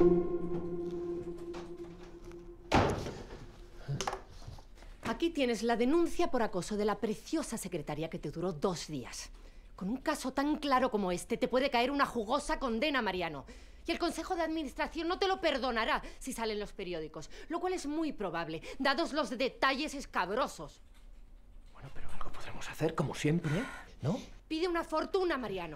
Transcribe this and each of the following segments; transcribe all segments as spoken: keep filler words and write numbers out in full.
Aquí tienes la denuncia por acoso de la preciosa secretaria que te duró dos días. Con un caso tan claro como este, te puede caer una jugosa condena, Mariano. Y el Consejo de Administración no te lo perdonará si salen los periódicos, lo cual es muy probable, dados los detalles escabrosos. Bueno, pero algo podremos hacer, como siempre, ¿no? Pide una fortuna, Mariano.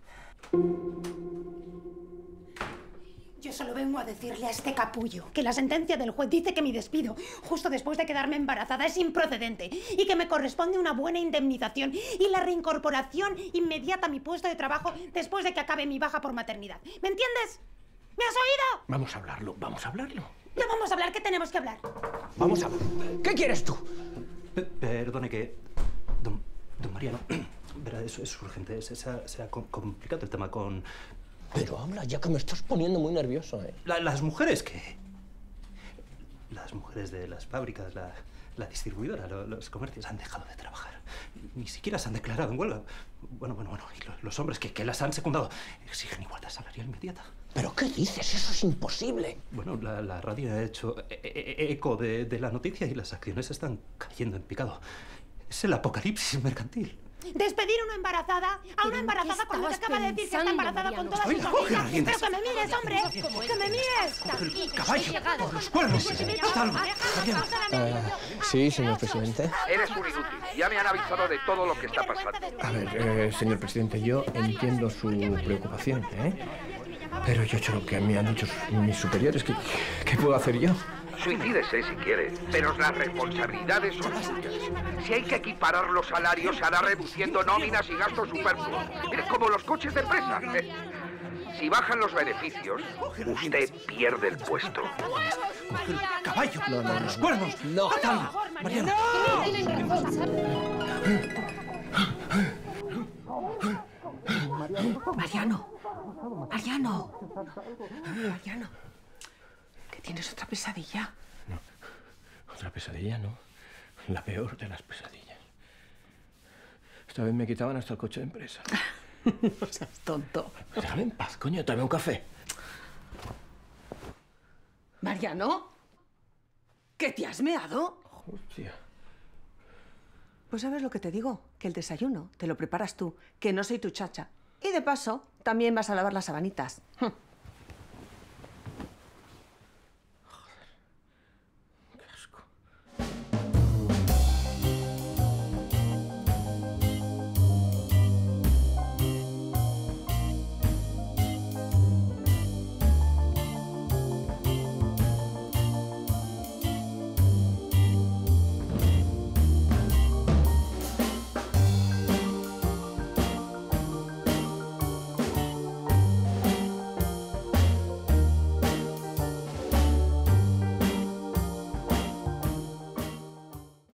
Yo solo vengo a decirle a este capullo que la sentencia del juez dice que mi despido, justo después de quedarme embarazada, es improcedente y que me corresponde una buena indemnización y la reincorporación inmediata a mi puesto de trabajo después de que acabe mi baja por maternidad. ¿Me entiendes? ¿Me has oído? Vamos a hablarlo, vamos a hablarlo. No vamos a hablar, ¿qué tenemos que hablar? Vamos a hablar. ¿Qué quieres tú? P Perdone que... Don, don Mariano, verá, eso es urgente. Se, se, ha, se ha complicado el tema con... Pero habla, ya que me estás poniendo muy nervioso, ¿eh? La, las mujeres que... Las mujeres de las fábricas, la, la distribuidora, lo, los comercios han dejado de trabajar. Ni siquiera se han declarado en huelga. Bueno, bueno, bueno. Y lo, los hombres que, que las han secundado exigen igualdad salarial inmediata. ¿Pero qué dices? Eso es imposible. Bueno, la, la radio ha hecho e e eco de, de la noticia y las acciones están cayendo en picado. Es el apocalipsis mercantil. Despedir a una embarazada, a una embarazada cuando te acaba de decir que está embarazada con todas sus amigas. Pero que me mires, hombre, que me mires. ¡Caballo! ¡Por los cuernos! ¡Haz algo! Uh, sí, señor presidente. Eres un inútil. Ya me han avisado de todo lo que está pasando. A ver, eh, señor presidente, yo entiendo su preocupación, ¿eh? Pero yo he hecho lo que me han dicho mis superiores. ¿Qué, qué puedo hacer yo? Suicídese si quiere, pero las responsabilidades son suyas. Si hay que equiparar los salarios, se hará reduciendo nóminas y gastos superfluos. Mire, como los coches de empresa. ¿eh? Si bajan los beneficios, usted pierde el puesto. ¡Caballo! No, no, no. ¡Los cuernos! No. ¡Mariano! Mariano. Mariano. Mariano. ¿Que tienes otra pesadilla? No. Otra pesadilla, no. La peor de las pesadillas. Esta vez me quitaban hasta el coche de empresa. No seas tonto. Déjame en paz, coño. Dame un café. Mariano. ¿Que te has meado? Hostia. Pues sabes lo que te digo, que el desayuno te lo preparas tú, que no soy tu chacha. Y de paso, también vas a lavar las sabanitas.